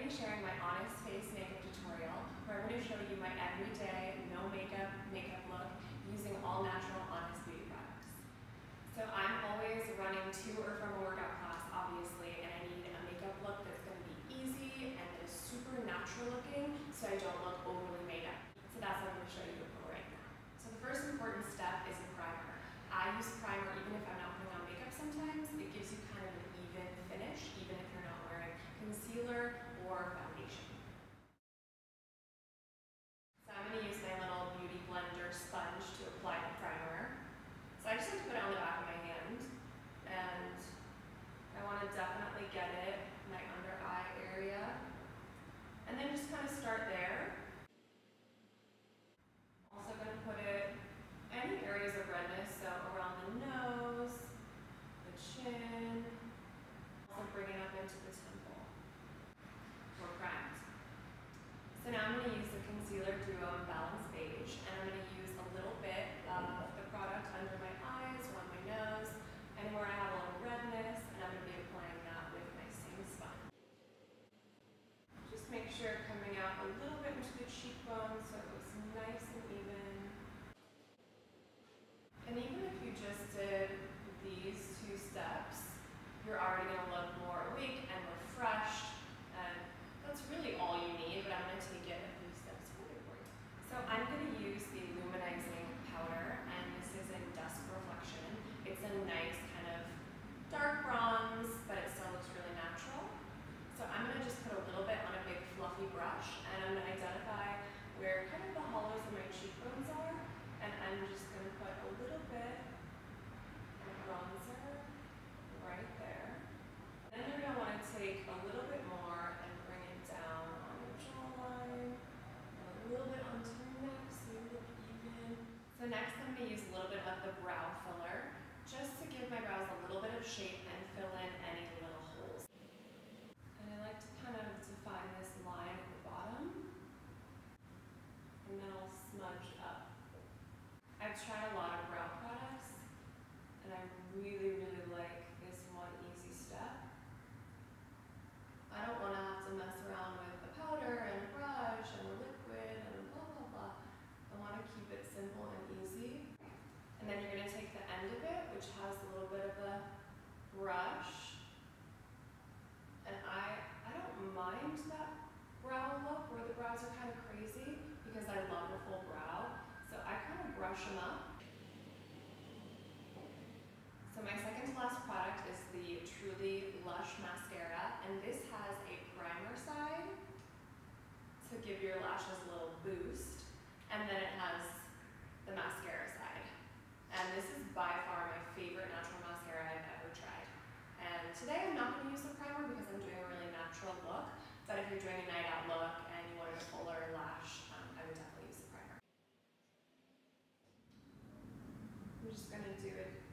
be sharing my Honest Face makeup tutorial where I'm going to show you my everyday, no makeup look using all natural Honest Beauty products. So I'm always running to or from a workout class, obviously, and I need a makeup look that's going to be easy and that is super natural looking so I don't look overly made up. So that's what I'm going to show you right now. So the first important step is a primer. I use primer even if I'm not putting on makeup sometimes. It gives you kind of an even finish, even if you're not wearing concealer or foundation. So I'm going to use my little beauty blender sponge to apply the primer. So I just like to put it on the back of my hand, and I want to definitely get it in my under eye area, and then just kind of start there. Also going to put it any areas of redness, so around the nose, the chin, also bring it up into the temple. We're primed. So now I'm going to use the Concealer Duo in Balance Beige, and I'm going to use a little bit of the product under my eyes, around my nose, anywhere I have a little redness, and I'm going to be applying that with my same sponge. Just make sure coming out a little bit into the cheekbone so it looks nice and even. And even if you just did these two steps, you're already going to look more awake and refreshed, and that's really all you need, but I'm going to take it a few steps further for you. So I'm going to use the Luminizing powder, and this is in Dusk Reflection. It's a nice kind of dark bronze, but it still looks really natural. So I'm going to just put a little bit on a big fluffy brush, and I'm going to identify where kind of the hollows of my cheekbones are, and I'm just going to put a little bit of bronzer right there. Then you're going to want to take a little bit more and bring it down on your jawline, and a little bit onto your neck so you look even. So next I'm going to use a little bit of the brow filler, just to give my brows a little bit of shape and fill in any little holes. And I like to kind of define this line at the bottom, and then I'll smudge up. I've tried a lot of brow products, and I really like this one easy step. I don't want to have to mess around with a powder and a brush and a liquid and blah blah blah. I want to keep it simple and easy. And then you're going to take the end of it, which has a little bit of a brush. And I don't mind that brow look where the brows are kind of crazy because I love a full brow. So I kind of brush them up. So my second to last product is the Truly Lush Mascara, and this has a primer side to give your lashes a little boost, and then it has the mascara side. And this is by far my favorite natural mascara I've ever tried. And today I'm not going to use the primer because I'm doing a really natural look, but if you're doing a night out look and you wanted a fuller lash, I would definitely use the primer. I'm just going to do it